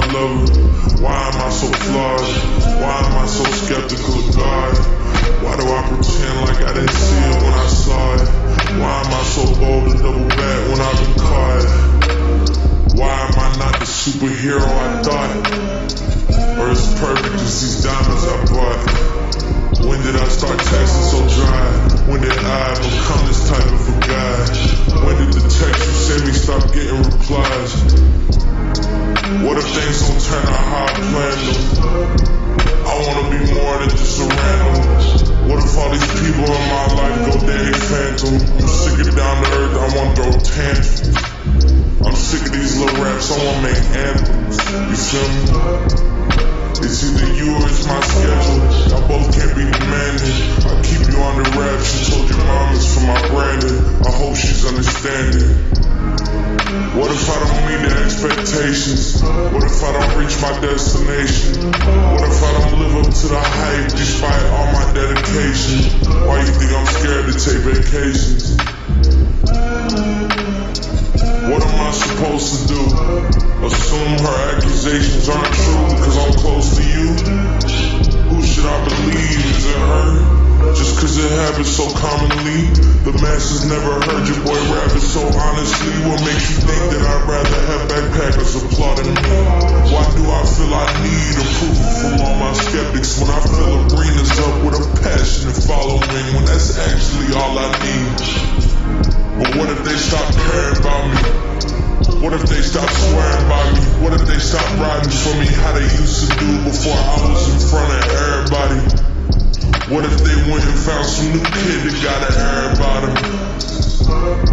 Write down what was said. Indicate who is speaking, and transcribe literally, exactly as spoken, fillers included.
Speaker 1: love her? Why am I so flawed? Why am I so skeptical of God? Why do I pretend like I didn't see it when I saw it? Why am I so bold to double back when I've been caught? Why am I not the superhero I thought? Or as perfect as these diamonds I bought? When did I start texting so dry? When did I become this type of a guy? When did the text you sent me stop getting replies? What if things don't turn out how I planned them? I wanna be more than just a random. What if all these people in my life go Danny Phantom? I'm sick of down to earth, I wanna throw tantrums. I'm sick of these little raps, I wanna make anthems. You feel me? It's either you or it's my schedule. I both can't be demanding. I keep you on the rap. She told your mom it's for my branding. I hope she's understanding. What if I don't meet the expectations? What if I don't reach my destination? What if I don't live up to the hype despite all my dedication? Why you think I'm scared to take vacations? What am I supposed to do? Assume her accusations aren't true because I'm close to you? Who should I believe? Is it her? Just cause it happens so commonly? The masses never heard your boy rap it so honestly. What makes you think that I'd rather have backpackers applauding me? Why do I feel I need approval from all my skeptics when I fill arenas up with a passionate following when that's actually all I need? But what if they stop caring about me? What if they stop swearing by me? What if they stop riding for me how they used to do before I was in front of everybody? What if they went and found some new kid that got an air about him?